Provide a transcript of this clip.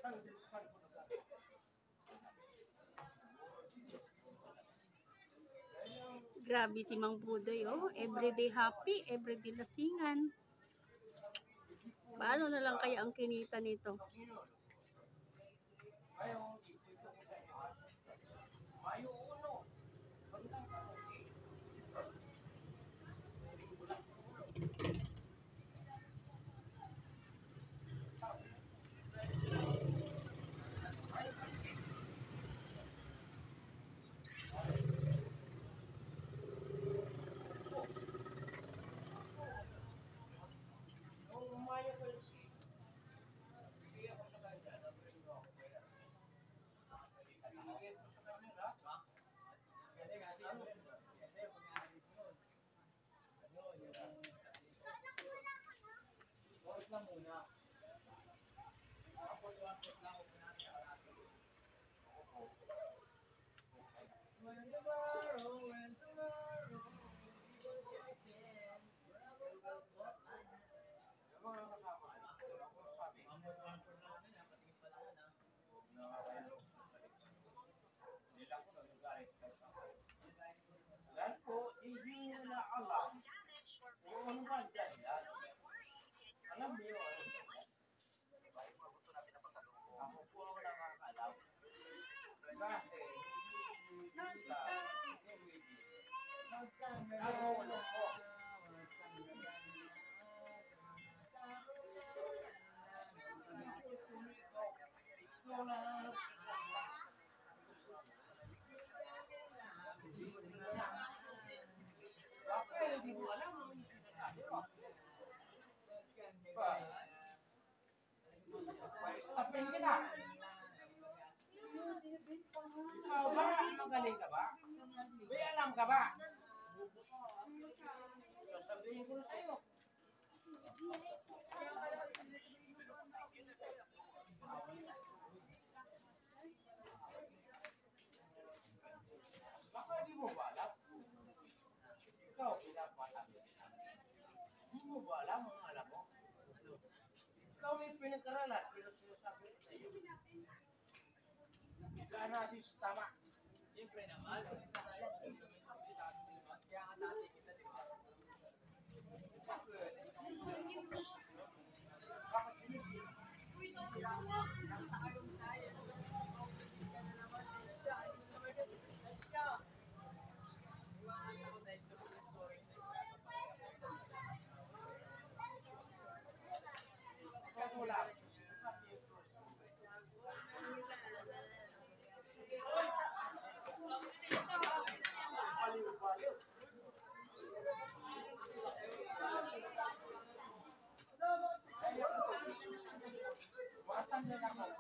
Grabe si Mang Budoy, oh. Everyday happy, everyday lasingan. Paano na lang kaya ang kinita nito? Stopin kita. Ikaw ba? Magaling ka ba? May alam ka ba? Sasabihin ko na sa'yo. Baka di mo ba alam? Ikaw, pinapatag. Di mo ba alam ang alam mo? Ikaw may pinag-aralan, pero sinasabi ko sa'yo. Biglaan natin sa tama. Siyempre naman. Kaya nga natin kita din. Bakit? Bakit sinisip? Nakakayong tayo. Ka na naman siya. Siya. Iwakan ako dahil ito yung story. Kaya wala. Sinasabi yung baliw-baliw. Matanda na ako.